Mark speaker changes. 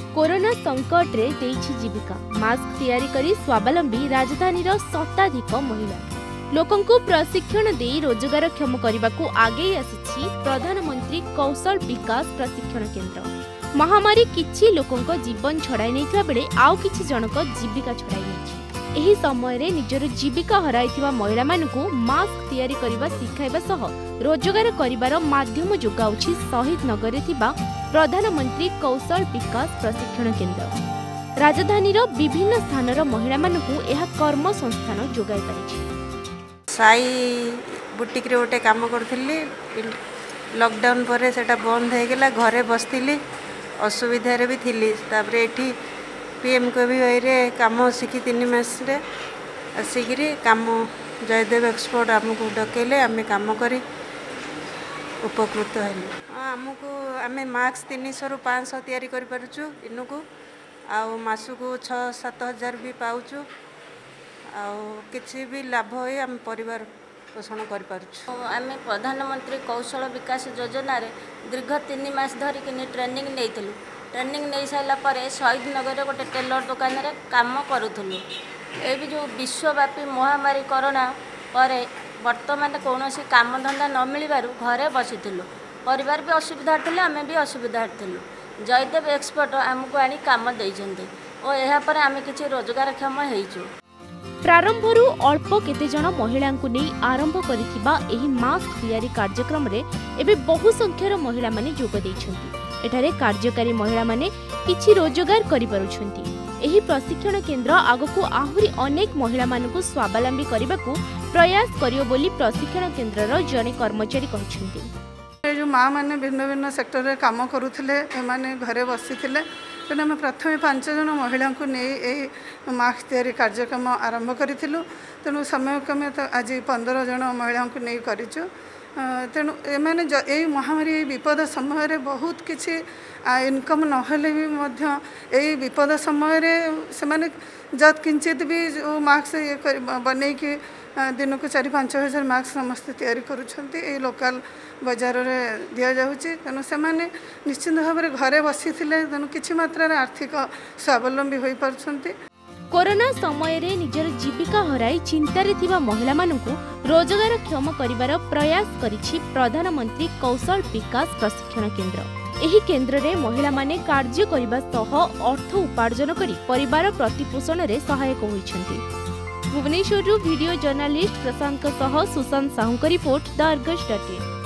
Speaker 1: Corona संकट रे देइछि जीविका mask तैयारी करी स्वावलंबी राजधानी शताधिक महिला लोकंकु प्रशिक्षण दे रोजगार क्षम करने आगे आसी प्रधानमंत्री कौशल विकास प्रशिक्षण केन्द्र। महामारी किछि लोकंक जीवन छड़ाई नैथिबा बेले आउ किछि जनक जीविका छड़ाई नैछि। एही समय रे निजर जीविका हराइथिबा महिला मानकु मास्क तैयारी करिबा सिखाइबा सह रोजगार करिबार माध्यम जोगाउछि शहीद नगर रे थिबा प्रधानमंत्री कौशल विकास प्रशिक्षण केन्द्र। राजधानी विभिन्न स्थानर महिला मानकु एहा कर्म संस्थान जोगाई पारिछि।
Speaker 2: साई बुटीक रे गोटे काम करथिली लॉकडाउन पर सेटा बंद हो गला घरे बसथिली असुविधा रे भी थिली तापरे एठी PMKVY रे काम शिखी 3 मास रे आसिकी काम जयदेव एक्सपोर्ट आमको डकेले आम काम करी उपकृत हेलु। आमको आम मास्क 300 ରୁ 500 तैयारी कर पारुछु इनुको आउ मासुको 6-7 हजार भी पाउछु आउ किछि भी लाभ होई आम परिवार पोषण कर पारुछु।
Speaker 3: आम प्रधानमंत्री कौशल विकास योजना रे दीर्घ 3 मास धरिक ट्रेनिंग नैथिलु। ट्रेनिंग नहीं सारा पर शहीद नगर गोटे टेलर दुकान रे काम करूथलु। ए भी जो विश्वव्यापी महामारी कोरोना पर वर्तमान कौन काम धंदा न मिलबारु घरे बसिथिलु परिवार भी असुविधा थिले आमे भी असुविधा थिलु। जयदेव एक्सपर्ट आमको आनी काम दैछन्ते ओ एहा पर आमे किछि रोजगार क्षम हेइछु।
Speaker 1: प्रारंभरू अल्प केते जन महिला को नहीं आरंभ करिथिबा एही मास्क तैयारी कार्यक्रम रे एबे बहु संख्यार महिला माने जोग दैछन्ति। एठारे कार्यकारी महिला माने किछि रोजगार करि पारुछन्ति। एही प्रशिक्षण केन्द्र आगकू आहुरी अनेक महिला मानकु स्वावलंबी करबाकू प्रयास करियो बोली प्रशिक्षण केन्द्रर जने कर्मचारी कहछन्ति।
Speaker 4: जो माँ मैंने भिन्न भिन्न सेक्टर रे काम करुथिले एमाने घरे बसिथिले तेणु आम प्रथम 5 जन महिला को नहीं मास्क तैयारी कार्यक्रम आरंभ करूँ। तेणु समय क्रमे तो आज 15 जन महिला को नहीं करूँ। तेणु एमाने यही महामारी विपद समय बहुत किसी इनकम नहले भी यही विपद समय से जत किंचित भी जो मास्क ये बने कि दिन को 4-5 हजार मास्क समस्त तैयारी करुँच लोकल बजार में दि जाऊँगी। तेणु से निश्चित भाव में घरे बसी तेणु किसी मात्रा आर्थिक स्वावलंबी हो पार्टी।
Speaker 1: कोरोना समय रे निजर जीविका हराई चिंतारे थिबा महिला मानकु रोजगार क्षम करिबार प्रयास करिछि प्रधानमंत्री कौशल विकास प्रशिक्षण केन्द्र। एही केन्द्र रे महिला माने कार्य करिबा सह अर्थ उपार्जन करी परिवार प्रतिपोषण रे सहायक होइछन्ति। भुवनेश्वर वीडियो जर्नलिस्ट प्रशांत सह सुशांत साहू का रिपोर्ट द अर्गस.in।